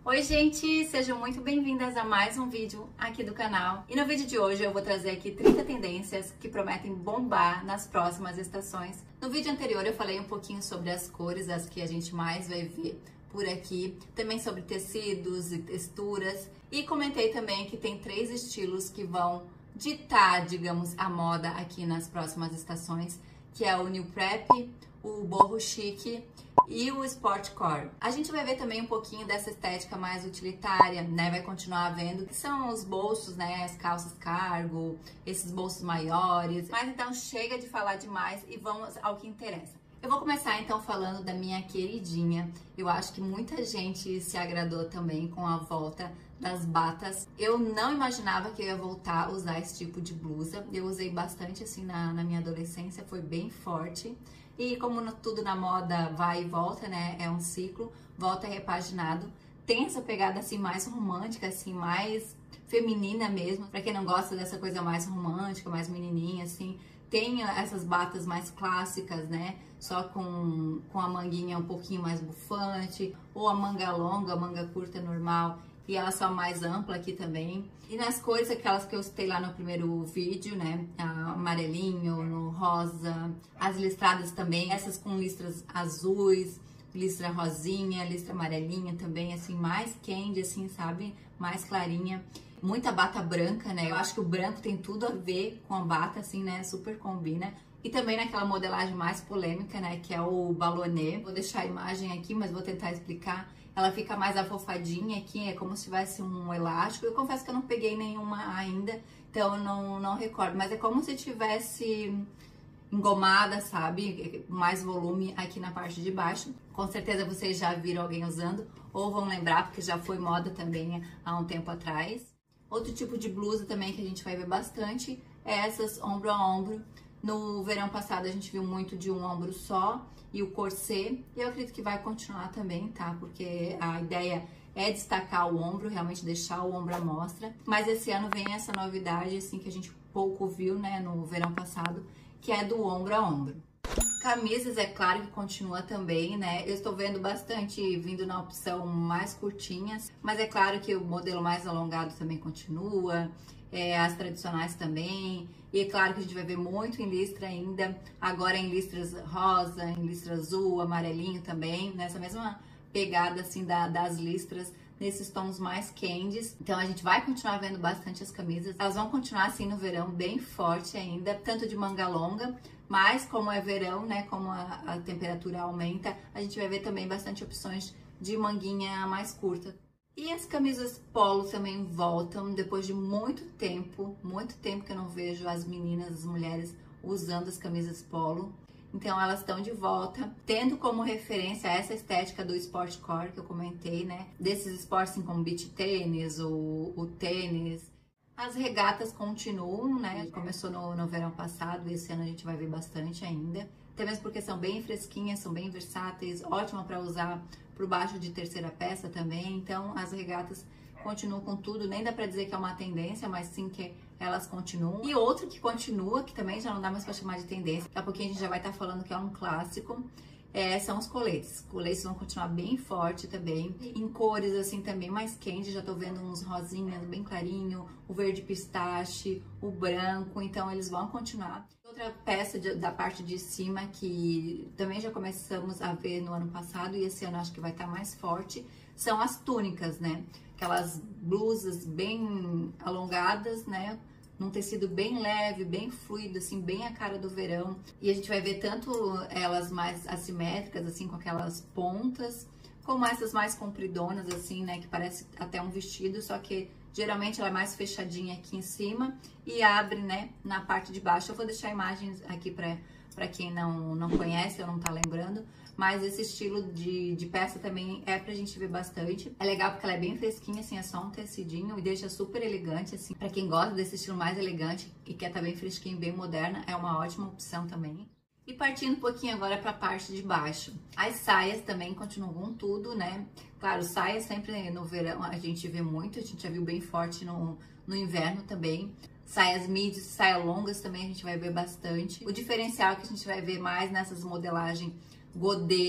Oi gente, sejam muito bem-vindas a mais um vídeo aqui do canal. E no vídeo de hoje eu vou trazer aqui 30 tendências que prometem bombar nas próximas estações. No vídeo anterior eu falei um pouquinho sobre as cores, as que a gente mais vai ver por aqui, também sobre tecidos e texturas, e comentei também que tem 3 estilos que vão ditar, digamos, a moda aqui nas próximas estações, que é o New Prep, o boho chique e o sportcore. A gente vai ver também um pouquinho dessa estética mais utilitária, né? Vai continuar vendo que são os bolsos, né? As calças cargo, esses bolsos maiores. Mas então chega de falar demais e vamos ao que interessa. Eu vou começar então falando da minha queridinha. Eu acho que muita gente se agradou também com a volta das batas. Eu não imaginava que eu ia voltar a usar esse tipo de blusa. Eu usei bastante assim na minha adolescência, foi bem forte. E como tudo na moda vai e volta, né? É um ciclo, volta repaginado. Tem essa pegada assim mais romântica, assim, mais feminina mesmo. Pra quem não gosta dessa coisa mais romântica, mais menininha, assim. Tem essas batas mais clássicas, né? Só com a manguinha um pouquinho mais bufante. Ou a manga longa, a manga curta normal. E ela só mais ampla aqui também. E nas cores, aquelas que eu citei lá no primeiro vídeo, né? Amarelinho, no rosa, as listradas também, essas com listras azuis, listra rosinha, listra amarelinha também, assim, mais candy, assim, sabe? Mais clarinha. Muita bata branca, né? Eu acho que o branco tem tudo a ver com a bata, assim, né? Super combina. E também naquela modelagem mais polêmica, né? Que é o ballonê. Vou deixar a imagem aqui, mas vou tentar explicar. Ela fica mais afofadinha aqui, é como se tivesse um elástico. Eu confesso que eu não peguei nenhuma ainda, então eu não recordo. Mas é como se tivesse engomada, sabe? Mais volume aqui na parte de baixo. Com certeza vocês já viram alguém usando ou vão lembrar, porque já foi moda também há um tempo atrás. Outro tipo de blusa também que a gente vai ver bastante é essas ombro a ombro. No verão passado a gente viu muito de um ombro só e o corset, e eu acredito que vai continuar também, tá? Porque a ideia é destacar o ombro, realmente deixar o ombro à mostra. Mas esse ano vem essa novidade, assim, que a gente pouco viu, né, no verão passado, que é do ombro a ombro. Camisas, é claro que continua também, né? Eu estou vendo bastante vindo na opção mais curtinhas, mas é claro que o modelo mais alongado também continua, as tradicionais também, e é claro que a gente vai ver muito em listra ainda, agora em listras rosa, em listra azul, amarelinho também, nessa mesma pegada assim das listras, nesses tons mais candies. Então a gente vai continuar vendo bastante as camisas, elas vão continuar assim no verão bem forte ainda, tanto de manga longa, mas como é verão, né, como a temperatura aumenta, a gente vai ver também bastante opções de manguinha mais curta. E as camisas polo também voltam depois de muito tempo que eu não vejo as meninas, as mulheres usando as camisas polo. Então elas estão de volta, tendo como referência essa estética do sportcore que eu comentei, né? Desses esportes assim, como beach tênis, o tênis. As regatas continuam, né? Começou no verão passado e esse ano a gente vai ver bastante ainda. Até mesmo porque são bem fresquinhas, são bem versáteis, ótima para usar por baixo de terceira peça também. Então as regatas continuam com tudo, nem dá pra dizer que é uma tendência, mas sim que elas continuam. E outro que continua, que também já não dá mais pra chamar de tendência, daqui a pouquinho a gente já vai estar falando que é um clássico, são os coletes. Coletes vão continuar bem forte também, em cores assim também mais quentes, já tô vendo uns rosinhas bem clarinho, o verde pistache, o branco, então eles vão continuar. Outra peça da parte de cima que também já começamos a ver no ano passado e esse ano acho que vai estar mais forte, são as túnicas, né? Aquelas blusas bem alongadas, né? Num tecido bem leve, bem fluido, assim, bem a cara do verão. E a gente vai ver tanto elas mais assimétricas, assim, com aquelas pontas, como essas mais compridonas, assim, né? Que parece até um vestido, só que geralmente ela é mais fechadinha aqui em cima e abre, né, na parte de baixo. Eu vou deixar imagens aqui pra quem não conhece ou não tá lembrando. Mas esse estilo de peça também é pra gente ver bastante. É legal porque ela é bem fresquinha, assim, é só um tecidinho e deixa super elegante, assim. Pra quem gosta desse estilo mais elegante e quer tá bem fresquinho, bem moderna, é uma ótima opção também. E partindo um pouquinho agora pra parte de baixo. As saias também continuam com tudo, né? Claro, saias sempre no verão a gente vê muito, a gente já viu bem forte no inverno também. Saias midi, saias longas também a gente vai ver bastante. O diferencial é que a gente vai ver mais nessas modelagens godê,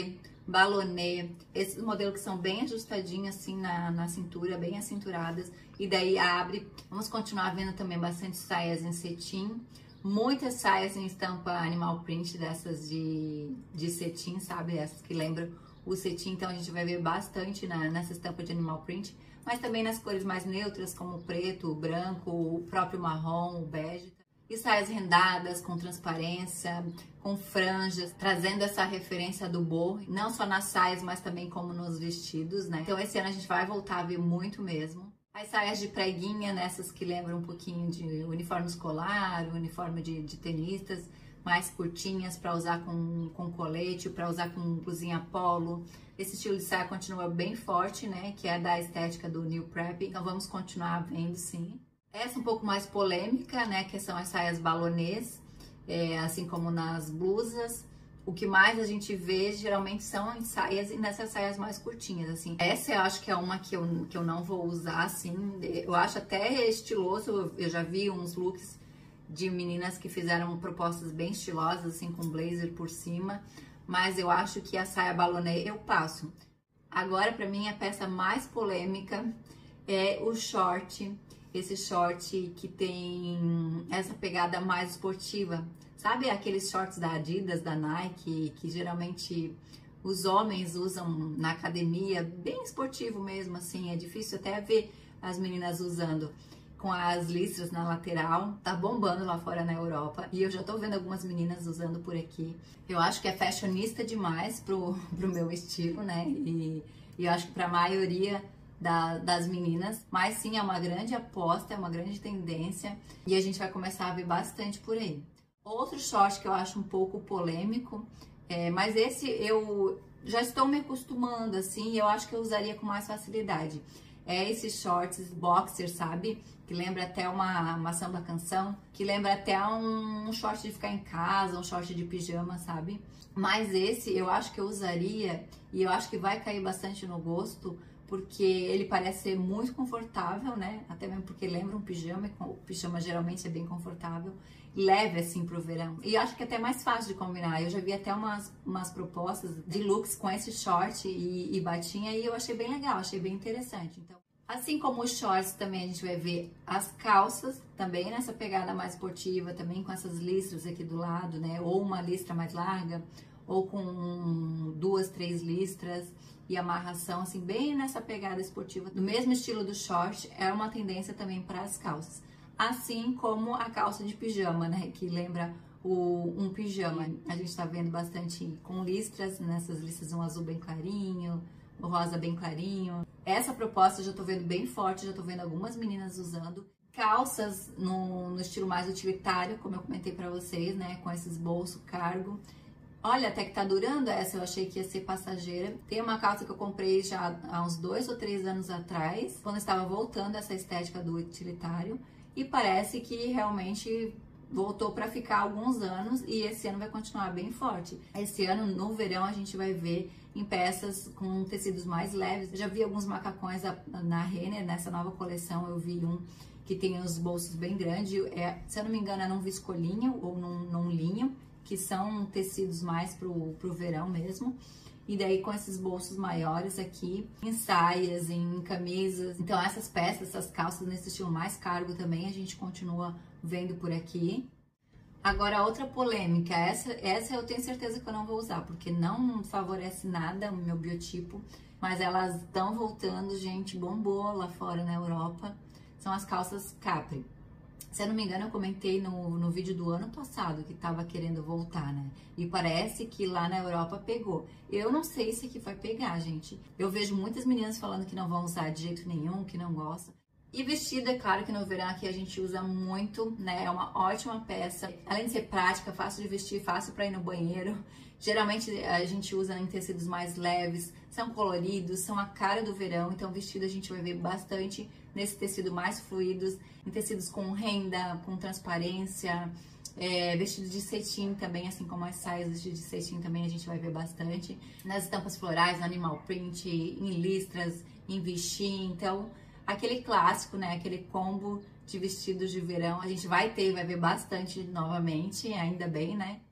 balonê, esses modelos que são bem ajustadinhos assim na cintura, bem acinturadas, e daí abre. Vamos continuar vendo também bastante saias em cetim, muitas saias em estampa animal print, dessas de cetim, sabe? Essas que lembram o cetim, então a gente vai ver bastante nessa estampa de animal print, mas também nas cores mais neutras, como o preto, o branco, o próprio marrom, o bege. E saias rendadas, com transparência, com franjas, trazendo essa referência do boho, não só nas saias, mas também como nos vestidos, né? Então esse ano a gente vai voltar a ver muito mesmo. As saias de preguinha, nessas que lembram um pouquinho de uniforme escolar, uniforme de tenistas, mais curtinhas para usar com colete, para usar com blusinha polo. Esse estilo de saia continua bem forte, né? Que é da estética do New Prep, então vamos continuar vendo sim. Essa um pouco mais polêmica, né, que são as saias balonês, assim como nas blusas. O que mais a gente vê geralmente são em saias, e nessas saias mais curtinhas, assim. Essa eu acho que é uma que eu não vou usar, assim. Eu acho até estiloso, eu já vi uns looks de meninas que fizeram propostas bem estilosas, assim, com blazer por cima. Mas eu acho que a saia balonê eu passo. Agora, pra mim, a peça mais polêmica é o short. Esse short que tem essa pegada mais esportiva, sabe? Aqueles shorts da Adidas, da Nike, que geralmente os homens usam na academia, bem esportivo mesmo, assim. É difícil até ver as meninas usando, com as listras na lateral. Tá bombando lá fora na Europa e eu já tô vendo algumas meninas usando por aqui. Eu acho que é fashionista demais pro meu estilo, né? E eu acho que pra maioria das meninas, mas sim, é uma grande aposta, é uma grande tendência e a gente vai começar a ver bastante por aí. Outro short que eu acho um pouco polêmico, mas esse eu já estou me acostumando, assim, e eu acho que eu usaria com mais facilidade. É esses shorts boxer, sabe? Que lembra até uma samba canção, que lembra até um short de ficar em casa, um short de pijama, sabe? Mas esse eu acho que eu usaria e eu acho que vai cair bastante no gosto, porque ele parece ser muito confortável, né? Até mesmo porque lembra um pijama, e o pijama geralmente é bem confortável, leve assim pro verão. E acho que é até mais fácil de combinar. Eu já vi até umas propostas de looks com esse short e batinha e eu achei bem legal, achei bem interessante. Então, assim como os shorts, também a gente vai ver as calças, também nessa pegada mais esportiva, também com essas listras aqui do lado, né? Ou uma listra mais larga, ou com 2, 3 listras e amarração, assim, bem nessa pegada esportiva. Do mesmo estilo do short, é uma tendência também para as calças. Assim como a calça de pijama, né? Que lembra um pijama. A gente tá vendo bastante com listras, nessas listras um azul bem clarinho, o rosa bem clarinho. Essa proposta eu já tô vendo bem forte, já tô vendo algumas meninas usando. Calças no estilo mais utilitário, como eu comentei pra vocês, né? Com esses bolsos cargo. Olha, até que tá durando essa, eu achei que ia ser passageira. Tem uma calça que eu comprei já há uns 2 ou 3 anos atrás, quando eu estava voltando essa estética do utilitário. E parece que realmente voltou para ficar alguns anos e esse ano vai continuar bem forte. Esse ano, no verão, a gente vai ver em peças com tecidos mais leves. Eu já vi alguns macacões na Renner, nessa nova coleção eu vi um que tem os bolsos bem grandes. Se eu não me engano, é num viscolinho ou num linho, que são tecidos mais pro verão mesmo. E daí com esses bolsos maiores aqui, em saias, em camisas. Então essas peças, essas calças nesse estilo mais cargo também a gente continua vendo por aqui. Agora outra polêmica, essa eu tenho certeza que eu não vou usar, porque não favorece nada o meu biotipo. Mas elas estão voltando, gente, bombou lá fora na Europa. São as calças capri. Se eu não me engano, eu comentei no vídeo do ano passado que tava querendo voltar, né? E parece que lá na Europa pegou. Eu não sei se aqui vai pegar, gente. Eu vejo muitas meninas falando que não vão usar de jeito nenhum, que não gostam. E vestido, é claro que no verão aqui a gente usa muito, né? É uma ótima peça. Além de ser prática, fácil de vestir, fácil para ir no banheiro. Geralmente a gente usa em tecidos mais leves, são coloridos, são a cara do verão. Então vestido a gente vai ver bastante nesse tecido mais fluidos, em tecidos com renda, com transparência, vestido de cetim também, assim como as saias, vestido de cetim também a gente vai ver bastante. Nas estampas florais, no animal print, em listras, em vichy, então aquele clássico, né, aquele combo de vestidos de verão, a gente vai ver bastante novamente, ainda bem, né?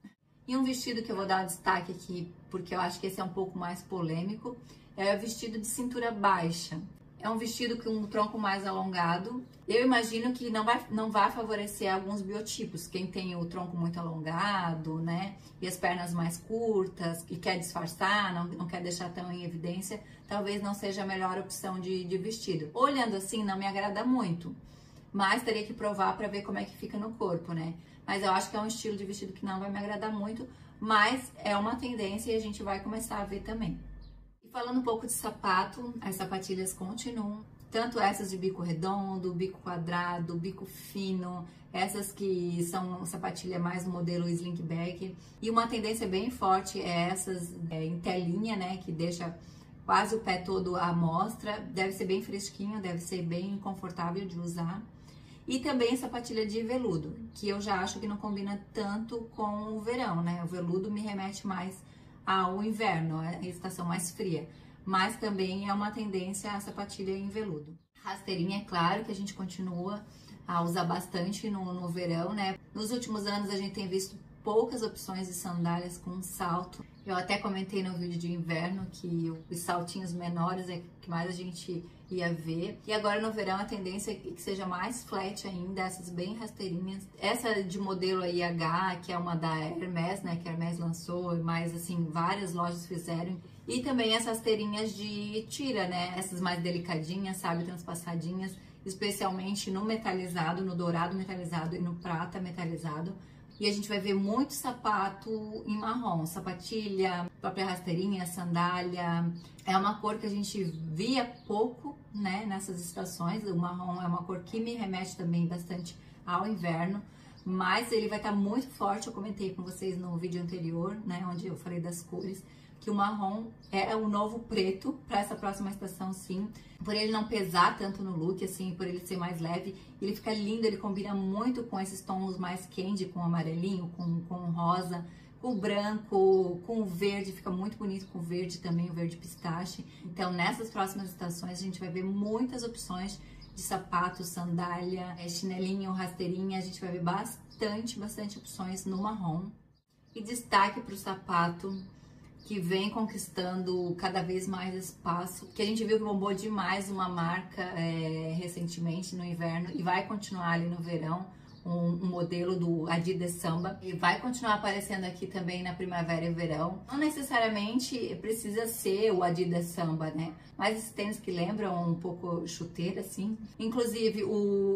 E um vestido que eu vou dar destaque aqui, porque eu acho que esse é um pouco mais polêmico, é o vestido de cintura baixa. É um vestido com um tronco mais alongado. Eu imagino que não vai favorecer alguns biotipos. Quem tem o tronco muito alongado, né? E as pernas mais curtas, e quer disfarçar, não quer deixar tão em evidência, talvez não seja a melhor opção de vestido. Olhando assim, não me agrada muito. Mas teria que provar para ver como é que fica no corpo, né? Mas eu acho que é um estilo de vestido que não vai me agradar muito. Mas é uma tendência e a gente vai começar a ver também. Falando um pouco de sapato, as sapatilhas continuam, tanto essas de bico redondo, bico quadrado, bico fino, essas que são sapatilha mais no modelo slingback. E uma tendência bem forte é essas em telinha, né, que deixa quase o pé todo à mostra. Deve ser bem fresquinho, deve ser bem confortável de usar. E também sapatilha de veludo, que eu já acho que não combina tanto com o verão, né? O veludo me remete mais ao inverno, a estação mais fria, mas também é uma tendência a sapatilha em veludo. Rasteirinha, é claro que a gente continua a usar bastante no verão, né? Nos últimos anos a gente tem visto poucas opções de sandálias com salto. Eu até comentei no vídeo de inverno que os saltinhos menores é que mais a gente ia ver. E agora no verão a tendência é que seja mais flat ainda, essas bem rasteirinhas. Essa de modelo IH, que é uma da Hermès, né, que a Hermès lançou, mas assim, várias lojas fizeram. E também essas rasteirinhas de tira, né, essas mais delicadinhas, sabe, transpassadinhas, especialmente no metalizado, no dourado metalizado e no prata metalizado. E a gente vai ver muito sapato em marrom, sapatilha, própria rasteirinha, sandália. É uma cor que a gente via pouco, né, nessas estações. O marrom é uma cor que me remete também bastante ao inverno, mas ele vai estar muito forte. Eu comentei com vocês no vídeo anterior, né, onde eu falei das cores, que o marrom é o novo preto para essa próxima estação, sim. Por ele não pesar tanto no look, assim, por ele ser mais leve, ele fica lindo, ele combina muito com esses tons mais candy, com o amarelinho, com o rosa, com o branco, com o verde, fica muito bonito com o verde também, o verde pistache. Então, nessas próximas estações, a gente vai ver muitas opções de sapato, sandália, chinelinho, rasteirinha, a gente vai ver bastante opções no marrom. E destaque para o sapato, que vem conquistando cada vez mais espaço, que a gente viu que bombou demais uma marca recentemente no inverno e vai continuar ali no verão, um modelo do Adidas Samba, e vai continuar aparecendo aqui também na primavera e verão. Não necessariamente precisa ser o Adidas Samba, né? Mas esses tênis que lembram um pouco chuteira, assim. Inclusive,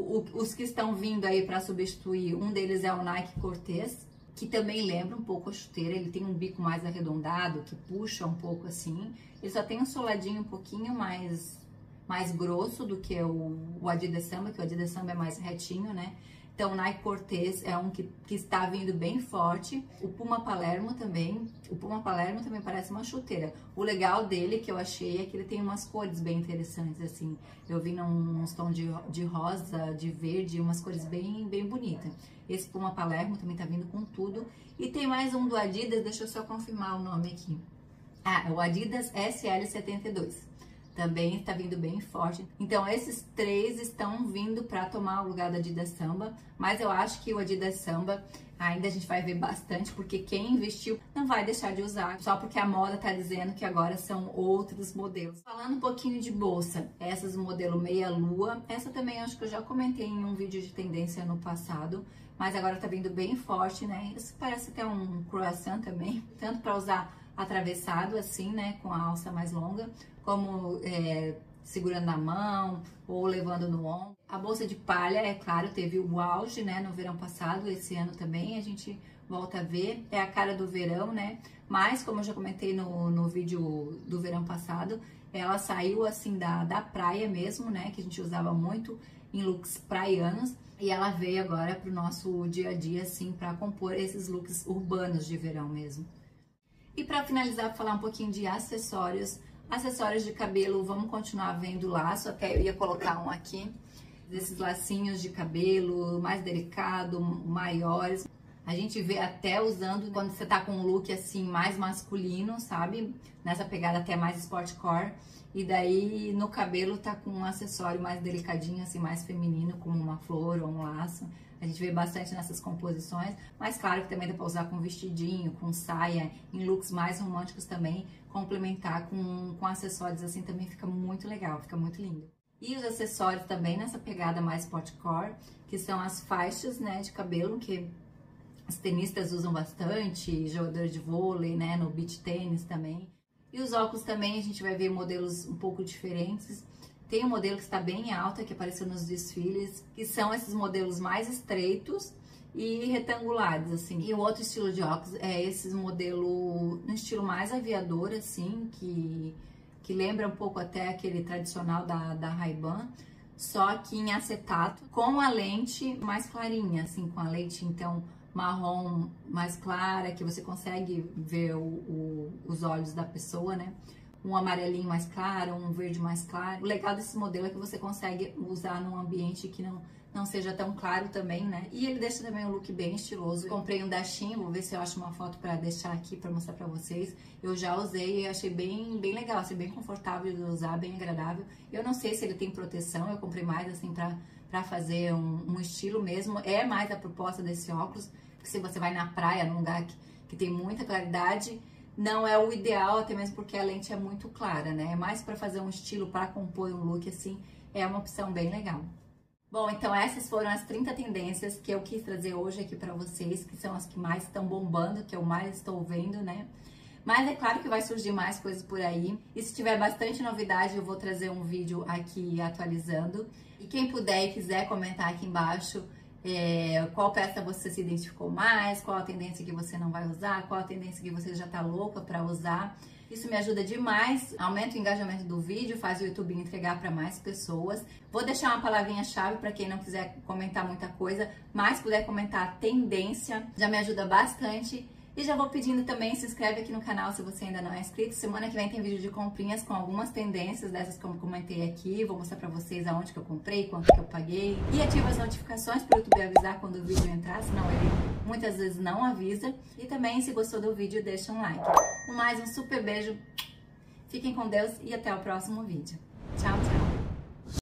os que estão vindo aí para substituir, um deles é o Nike Cortez, que também lembra um pouco a chuteira. Ele tem um bico mais arredondado, que puxa um pouco assim. Ele só tem um soladinho um pouquinho mais grosso do que o Adidas Samba, que o Adidas Samba é mais retinho, né? Então, o Nike Cortez é um que está vindo bem forte. O Puma Palermo também. O Puma Palermo também parece uma chuteira. O legal dele, que eu achei, é que ele tem umas cores bem interessantes, assim. Eu vi uns tons de rosa, de verde, umas cores bem bonitas. Esse Puma Palermo também tá vindo com tudo. E tem mais um do Adidas, deixa eu só confirmar o nome aqui. Ah, é o Adidas SL72. Também está vindo bem forte. Então, esses três estão vindo para tomar o lugar do Adidas Samba, mas eu acho que o Adidas Samba ainda a gente vai ver bastante, porque quem investiu não vai deixar de usar, só porque a moda tá dizendo que agora são outros modelos. Falando um pouquinho de bolsa, essas modelo meia lua, essa também acho que eu já comentei em um vídeo de tendência no passado, mas agora tá vindo bem forte, né? Isso parece até um croissant também, tanto para usar atravessado assim, né, com a alça mais longa, como segurando na mão ou levando no ombro. A bolsa de palha, é claro, teve o auge, né, no verão passado, esse ano também a gente volta a ver, é a cara do verão, né, mas como eu já comentei no vídeo do verão passado, ela saiu assim da praia mesmo, né, que a gente usava muito em looks praianos, e ela veio agora pro nosso dia a dia, assim, para compor esses looks urbanos de verão mesmo. E para finalizar, falar um pouquinho de acessórios. Acessórios de cabelo, vamos continuar vendo laço, até eu ia colocar um aqui, desses lacinhos de cabelo mais delicado, maiores. A gente vê até usando quando você tá com um look assim mais masculino, sabe? Nessa pegada até mais sportcore. E daí no cabelo tá com um acessório mais delicadinho, assim, mais feminino, como uma flor ou um laço. A gente vê bastante nessas composições, mas claro que também dá pra usar com vestidinho, com saia, em looks mais românticos também. Complementar com acessórios assim também fica muito legal, fica muito lindo. E os acessórios também nessa pegada mais sportcore, que são as faixas, né, de cabelo, que os tenistas usam bastante, jogador de vôlei, né, no beach tênis também. E os óculos também a gente vai ver modelos um pouco diferentes. Tem um modelo que está bem alta, que apareceu nos desfiles, que são esses modelos mais estreitos e retangulares, assim. E o outro estilo de óculos é esses modelo no estilo mais aviador, assim, que lembra um pouco até aquele tradicional da Ray-Ban, só que em acetato, com a lente mais clarinha, assim, com a lente, então, marrom mais clara, que você consegue ver os olhos da pessoa, né? Um amarelinho mais claro, um verde mais claro. O legal desse modelo é que você consegue usar num ambiente que não seja tão claro também, né? E ele deixa também um look bem estiloso. Comprei um da Shein, vou ver se eu acho uma foto pra deixar aqui, pra mostrar pra vocês. Eu já usei e achei bem legal, assim, bem confortável de usar, bem agradável. Eu não sei se ele tem proteção, eu comprei mais, assim, pra fazer um estilo mesmo. É mais a proposta desse óculos, porque se você vai na praia, num lugar que tem muita claridade, não é o ideal, até mesmo porque a lente é muito clara, né? É mais para fazer um estilo, para compor um look assim, é uma opção bem legal. Bom, então essas foram as 30 tendências que eu quis trazer hoje aqui para vocês, que são as que mais estão bombando, que eu mais estou vendo, né? Mas é claro que vai surgir mais coisas por aí. E se tiver bastante novidade, eu vou trazer um vídeo aqui atualizando. E quem puder e quiser comentar aqui embaixo, qual peça você se identificou mais, qual a tendência que você não vai usar, qual a tendência que você já tá louca para usar. Isso me ajuda demais, aumenta o engajamento do vídeo, faz o YouTube entregar para mais pessoas. Vou deixar uma palavrinha-chave para quem não quiser comentar muita coisa, mas puder comentar tendência, já me ajuda bastante. E já vou pedindo também, se inscreve aqui no canal se você ainda não é inscrito. Semana que vem tem vídeo de comprinhas com algumas tendências dessas que eu comentei aqui. Vou mostrar pra vocês aonde que eu comprei, quanto que eu paguei. E ativa as notificações para o YouTube avisar quando o vídeo entrar, senão ele muitas vezes não avisa. E também, se gostou do vídeo, deixa um like. No mais, um super beijo, fiquem com Deus e até o próximo vídeo.